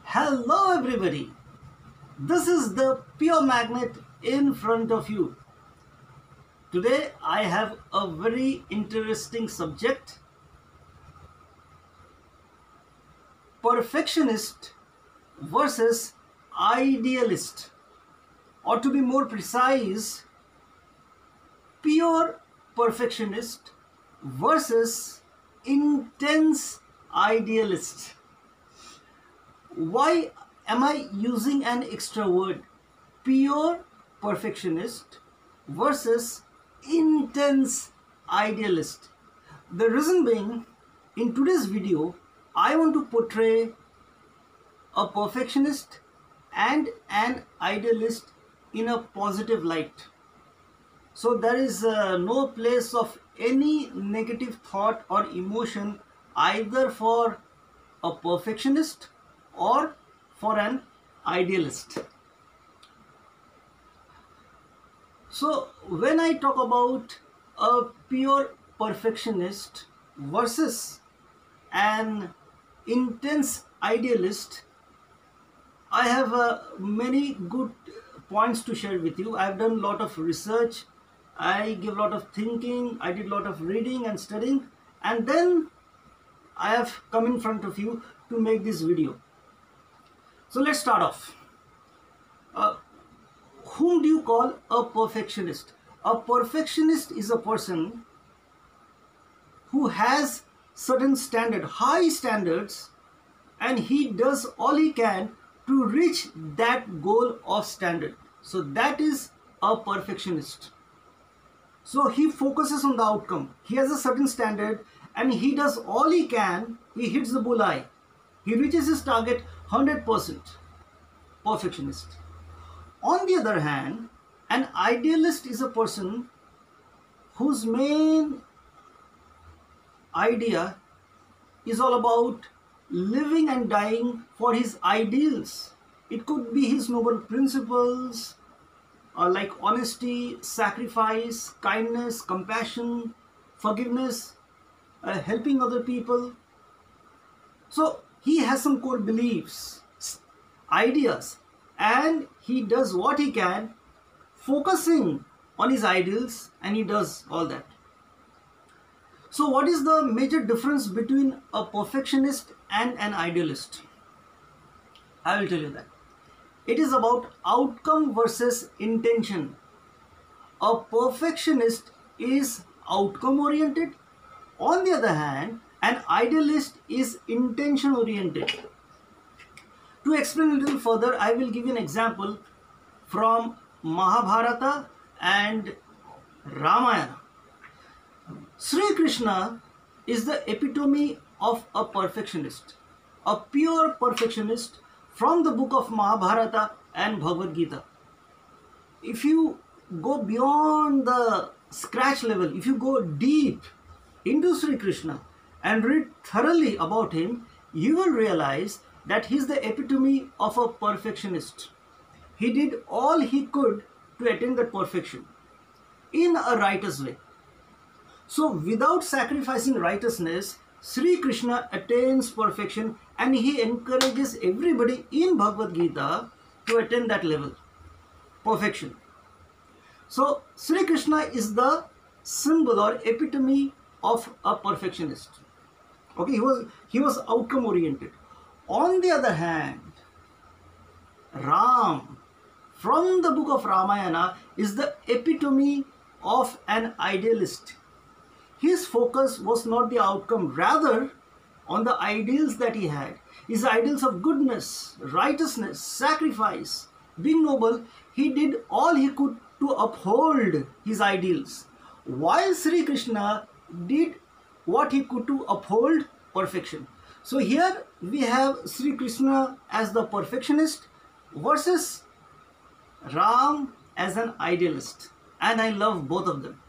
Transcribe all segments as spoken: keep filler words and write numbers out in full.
Hello everybody, this is the Pure Magnet in front of you. Today I have a very interesting subject: perfectionist versus idealist, or to be more precise, pure perfectionist versus intense idealist. Why am I using an extra word? Pure perfectionist versus intense idealist. The reason being, in today's video, I want to portray a perfectionist and an idealist in a positive light. So there is uh, no place of any negative thought or emotion either for a perfectionist or for an idealist. So when I talk about a pure perfectionist versus an intense idealist, I have uh, many good points to share with you. I've done a lot of research, I give a lot of thinking, I did a lot of reading and studying, and then I have come in front of you to make this video. So let's start off. Uh, whom do you call a perfectionist? A perfectionist is a person who has certain standard, high standards, and he does all he can to reach that goal of standard. So that is a perfectionist. So he focuses on the outcome. He has a certain standard and he does all he can. He hits the bullseye. He reaches his target one hundred percent. Perfectionist. On the other hand, an idealist is a person whose main idea is all about living and dying for his ideals. It could be his noble principles uh, like honesty, sacrifice, kindness, compassion, forgiveness, uh, helping other people. So he has some core beliefs, ideas, and he does what he can focusing on his ideals, and he does all that. So what is the major difference between a perfectionist and an idealist? I will tell you that. It is about outcome versus intention. A perfectionist is outcome oriented. On the other hand, an idealist is intention oriented. To explain a little further, I will give you an example from Mahabharata and Ramayana. Sri Krishna is the epitome of a perfectionist, a pure perfectionist from the book of Mahabharata and Bhagavad Gita. If you go beyond the scratch level, if you go deep into Sri Krishna and read thoroughly about him, you will realize that he is the epitome of a perfectionist. He did all he could to attain that perfection in a righteous way. So without sacrificing righteousness, Sri Krishna attains perfection, and he encourages everybody in Bhagavad Gita to attain that level, perfection. So Sri Krishna is the symbol or epitome of a perfectionist. Okay, he was he was outcome oriented. On the other hand, Ram from the book of Ramayana is the epitome of an idealist. His focus was not the outcome, rather on the ideals that he had. His ideals of goodness, righteousness, sacrifice, being noble. He did all he could to uphold his ideals, while Sri Krishna did what he could to uphold perfection. So here we have Sri Krishna as the perfectionist versus Ram as an idealist, and I love both of them.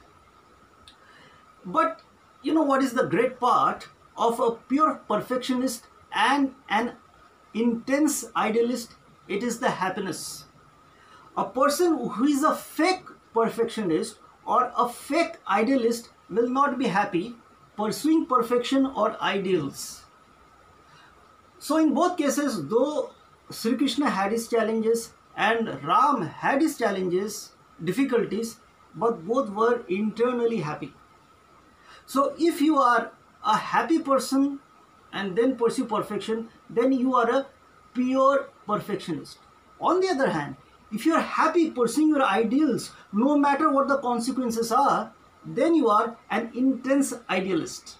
But you know what is the great part of a pure perfectionist and an intense idealist? It is the happiness. A person who is a fake perfectionist or a fake idealist will not be happy pursuing perfection or ideals. So in both cases, though Sri Krishna had his challenges and Ram had his challenges, difficulties, but both were internally happy. So if you are a happy person and then pursue perfection, then you are a pure perfectionist. On the other hand, if you are happy pursuing your ideals, no matter what the consequences are, then you are an intense idealist.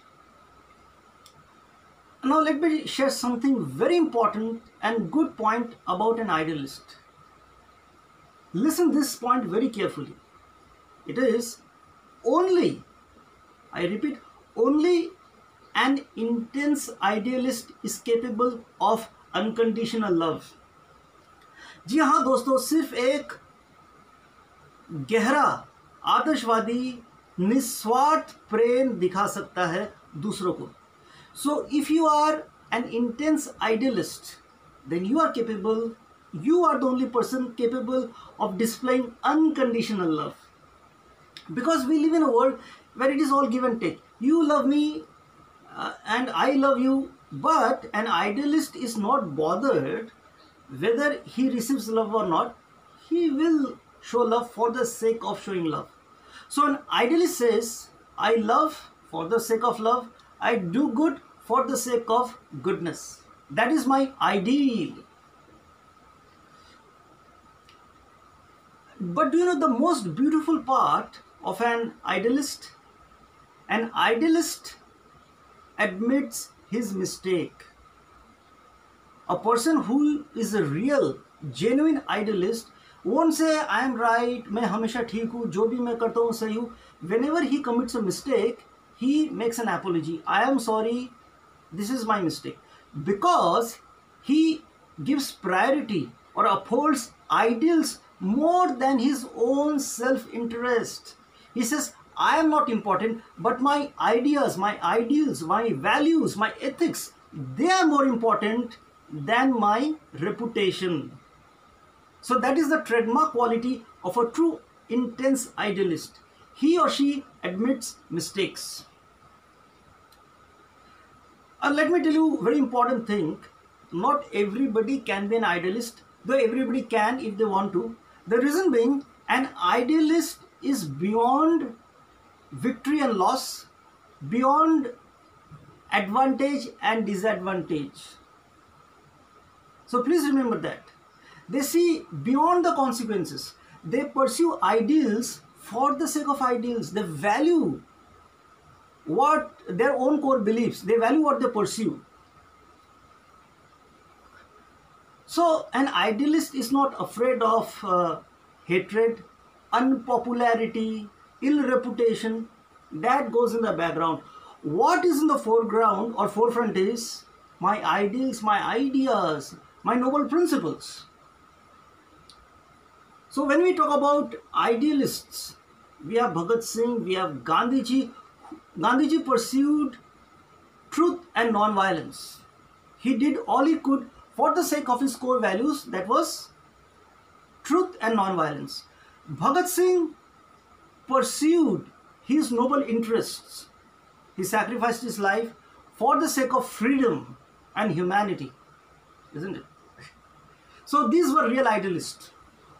Now let me share something very important and good point about an idealist. Listen this point very carefully. It is only, I repeat, only an intense idealist is capable of unconditional love. जी हाँ दोस्तों, सिर्फ एक गहरा आदर्शवादी निस्वार्थ प्रेम दिखा सकता है दूसरों को. So if you are an intense idealist, then you are capable, you are the only person capable of displaying unconditional love. Because we live in a world where it is all give and take. You love me uh, and I love you, but an idealist is not bothered whether he receives love or not. He will show love for the sake of showing love. So an idealist says, I love for the sake of love, I do good for the sake of goodness. That is my ideal. But do you know the most beautiful part of an idealist? An idealist admits his mistake. A person who is a real, genuine idealist won't say, I am right, मैं हमेशा ठीक हूँ, जो भी मैं करता हूँ सही हूँ. Whenever he commits a mistake, he makes an apology. I am sorry, this is my mistake. Because he gives priority or upholds ideals more than his own self-interest. He says, I am not important, but my ideas, my ideals, my values, my ethics, they are more important than my reputation. So that is the trademark quality of a true intense idealist. He or she admits mistakes. And let me tell you a very important thing. Not everybody can be an idealist, though everybody can if they want to. The reason being, an idealist is beyond victory and loss, beyond advantage and disadvantage. So please remember that. They see beyond the consequences. They pursue ideals for the sake of ideals. They value what their own core beliefs. They value what they pursue. So an idealist is not afraid of uh, hatred, unpopularity, ill reputation. That goes in the background. What is in the foreground or forefront is my ideals, my ideas, my noble principles. So when we talk about idealists, we have Bhagat Singh, we have Gandhiji. Gandhiji pursued truth and non-violence. He did all he could for the sake of his core values, that was truth and non-violence. Bhagat Singh pursued his noble interests. He sacrificed his life for the sake of freedom and humanity, isn't it? So these were real idealists.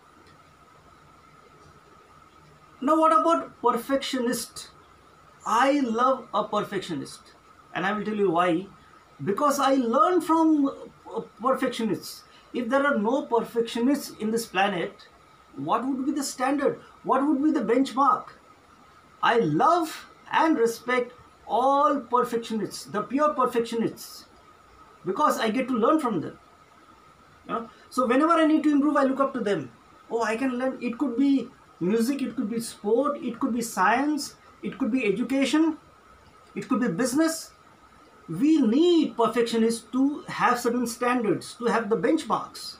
Now what about perfectionist? I love a perfectionist, and I will tell you why. Because I learned from perfectionists. If there are no perfectionists in this planet, what would be the standard? What would be the benchmark? I love and respect all perfectionists, the pure perfectionists, because I get to learn from them. You know? So whenever I need to improve, I look up to them. Oh, I can learn. It could be music, it could be sport, it could be science, it could be education, it could be business. We need perfectionists to have certain standards, to have the benchmarks.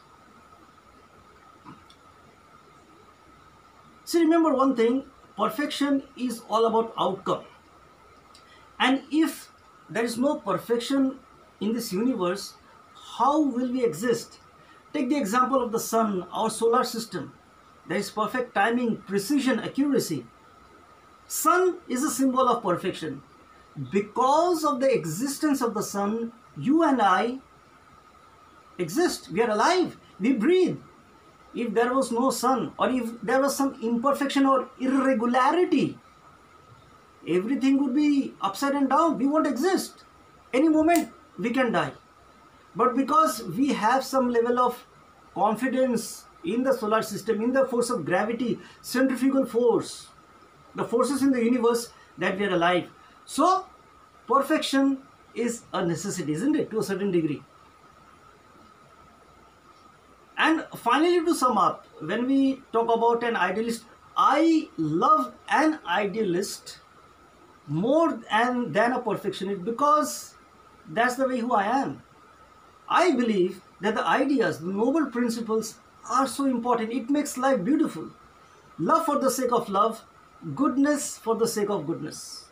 See, remember one thing, perfection is all about outcome. And if there is no perfection in this universe, how will we exist? Take the example of the sun, our solar system. There is perfect timing, precision, accuracy. Sun is a symbol of perfection. Because of the existence of the sun, you and I exist. We are alive. We breathe. If there was no sun, or if there was some imperfection or irregularity, everything would be upside and down. We won't exist. Any moment we can die. But because we have some level of confidence in the solar system, in the force of gravity, centrifugal force, the forces in the universe, that we are alive. So perfection is a necessity, isn't it, to a certain degree? And finally, to sum up, when we talk about an idealist, I love an idealist more than, than a perfectionist, because that's the way who I am. I believe that the ideas, the noble principles are so important. It makes life beautiful. Love for the sake of love, goodness for the sake of goodness.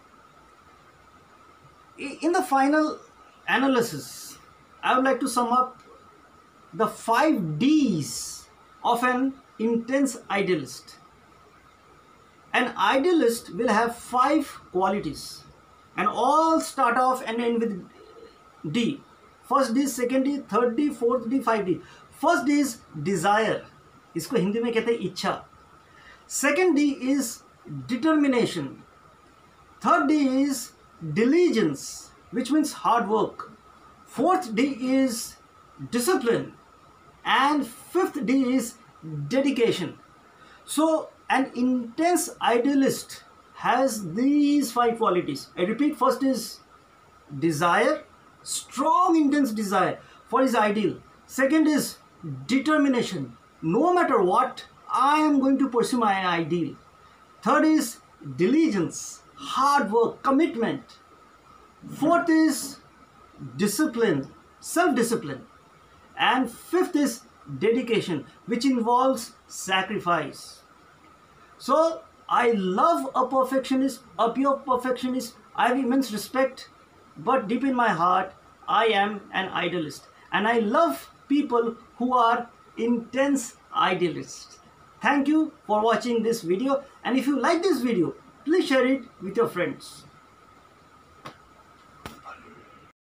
In the final analysis, I would like to sum up the five D's of an intense idealist. An idealist will have five qualities, and all start off and end with D. First D, second D, third D, fourth D, five D. First D is desire. इसको हिंदी में कहते हैं इच्छा. Second D is determination. Third D is diligence, which means hard work. Fourth D is discipline. And fifth D is dedication. So an intense idealist has these five qualities. I repeat, first is desire, strong intense desire for his ideal. Second is determination. No matter what, I am going to pursue my ideal. Third is diligence, hard work, commitment. Fourth is discipline, self-discipline. And fifth is dedication, which involves sacrifice. So I love a perfectionist, a pure perfectionist. I have immense respect, but deep in my heart, I am an idealist. And I love people who are intense idealists. Thank you for watching this video. And if you like this video, please share it with your friends.